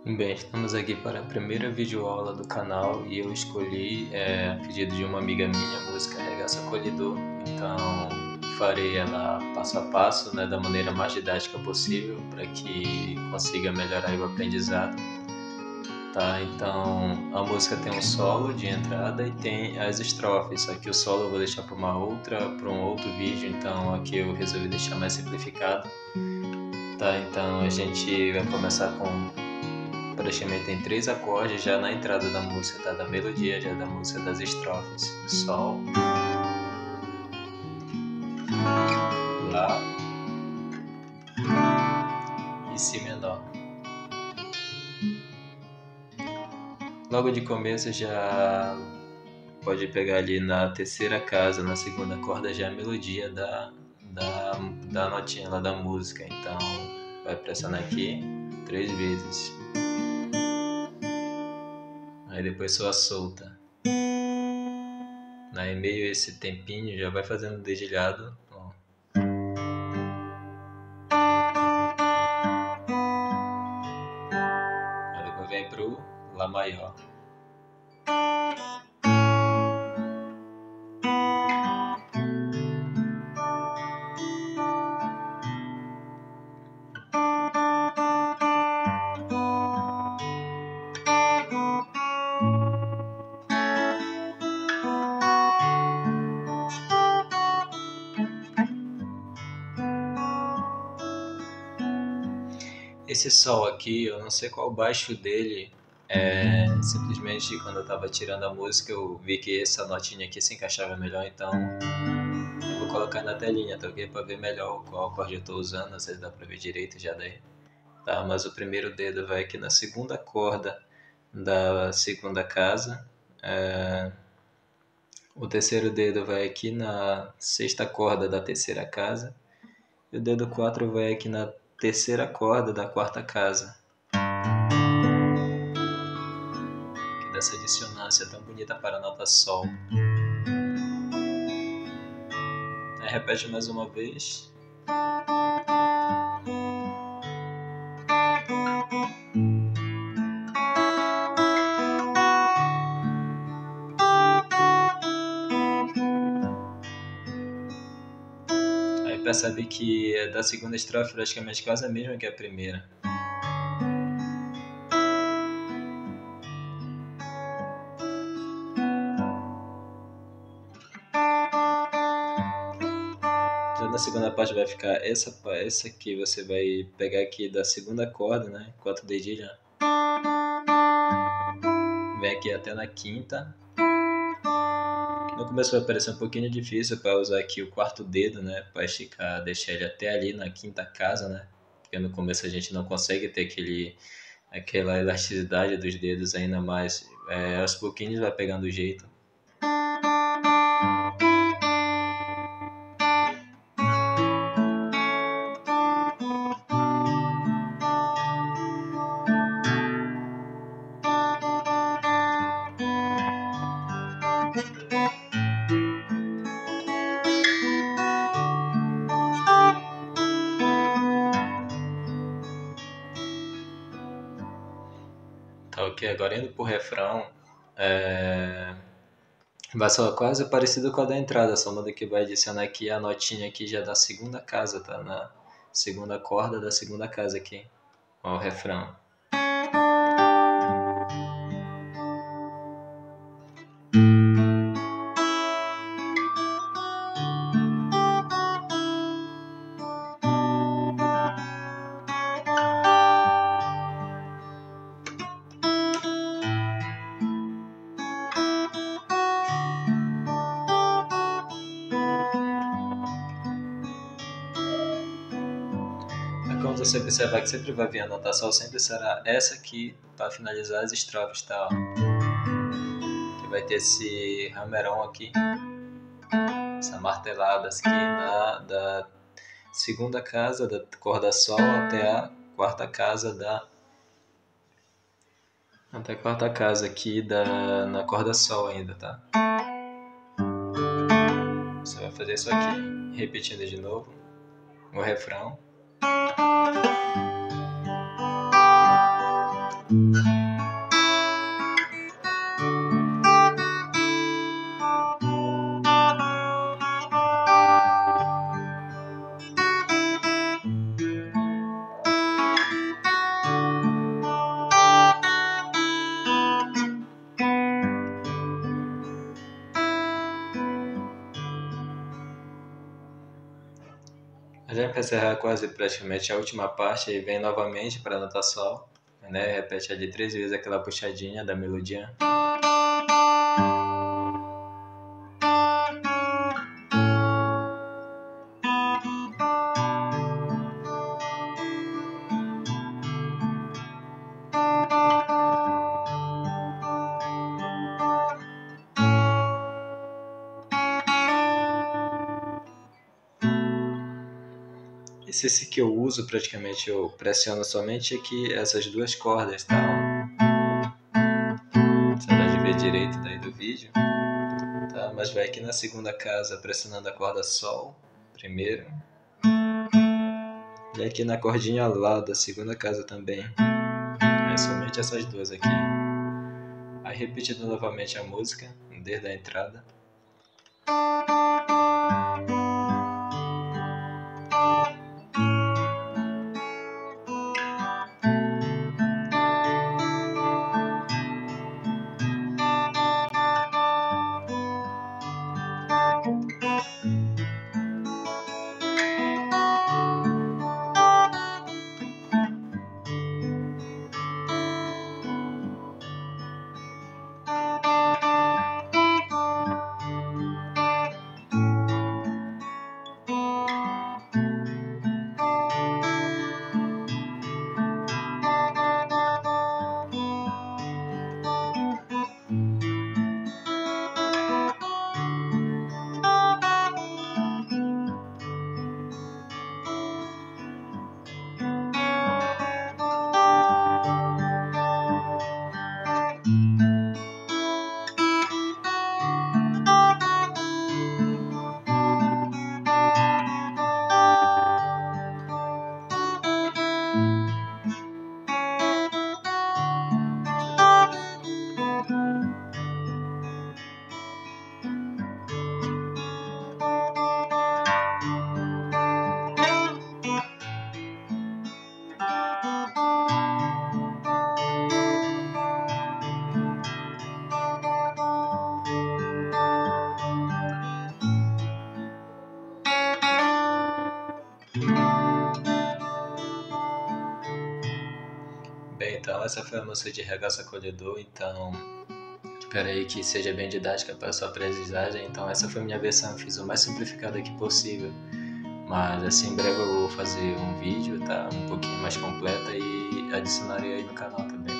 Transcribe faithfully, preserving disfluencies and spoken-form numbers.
Bem, estamos aqui para a primeira videoaula do canal e eu escolhi, é, a pedido de uma amiga minha, a música Regaço Acolhedor. Então, farei ela passo a passo, né, da maneira mais didática possível para que consiga melhorar o aprendizado. Tá? Então, a música tem um solo de entrada e tem as estrofes, só que o solo eu vou deixar para uma outra, para um outro vídeo, então aqui eu resolvi deixar mais simplificado. Tá? Então, a gente vai começar com... Praticamente tem três acordes já na entrada da música, tá? Da melodia, já da música, das estrofes. Sol, Lá e Si menor. Logo de começo já pode pegar ali na terceira casa, na segunda corda, já a melodia da, da, da notinha lá da música. Então vai pressionar aqui três vezes. Aí depois soa solta. Aí, em meio a esse tempinho, já vai fazendo dedilhado. Ó. Aí depois vem pro Lá maior. Esse Sol aqui, eu não sei qual o baixo dele, é, simplesmente quando eu tava tirando a música eu vi que essa notinha aqui se encaixava melhor, então eu vou colocar na telinha, tá ok? Pra ver melhor qual acorde eu tô usando, não sei se dá pra ver direito já daí. Tá, mas o primeiro dedo vai aqui na segunda corda da segunda casa, é, o terceiro dedo vai aqui na sexta corda da terceira casa, e o dedo quatro vai aqui na terceira corda da quarta casa. Que dessa dissonância tão bonita para a nota Sol. Aí repete mais uma vez. Aí percebe que é da segunda estrofe praticamente quase a mesma que a primeira. Já na segunda parte vai ficar essa, essa aqui, você vai pegar aqui da segunda corda, né? Quatro dedilhos. Vem aqui até na quinta. No começo vai parecer um pouquinho difícil para usar aqui o quarto dedo, né? Para esticar, deixar ele até ali na quinta casa, né? Porque no começo a gente não consegue ter aquele, aquela elasticidade dos dedos ainda mais. É, aos pouquinhos vai pegando o jeito. Tá ok, agora indo pro refrão, é... vai soar quase parecido com a da entrada, só muda que vai adicionar aqui a notinha aqui já da segunda casa, tá? Na segunda corda da segunda casa aqui, ó, o refrão. Quando você observar que sempre vai vir a nota Sol, sempre será essa aqui para finalizar as estrofes, tá? Ó. Que vai ter esse hammerão aqui, essa martelada aqui na, da segunda casa da corda Sol até a quarta casa da até a quarta casa aqui da, na corda Sol ainda, tá? Você vai fazer isso aqui, repetindo de novo o refrão. para encerrar quase praticamente a última parte, aí vem novamente para nota sol, né? Repete ali três vezes aquela puxadinha da melodia. Esse, esse que eu uso praticamente, eu pressiono somente aqui essas duas cordas, tá? Você dá de ver direito daí do vídeo, tá? Mas vai aqui na segunda casa pressionando a corda sol, primeiro. E aqui na cordinha lá da segunda casa também. É somente essas duas aqui. Aí repetindo novamente a música, desde a entrada. Bem, então essa foi a música de Regaço Acolhedor, então espero aí que seja bem didática para a sua aprendizagem. Então essa foi a minha versão, eu fiz o mais simplificado aqui possível, mas assim em breve eu vou fazer um vídeo, tá, um pouquinho mais completa e adicionarei aí no canal também.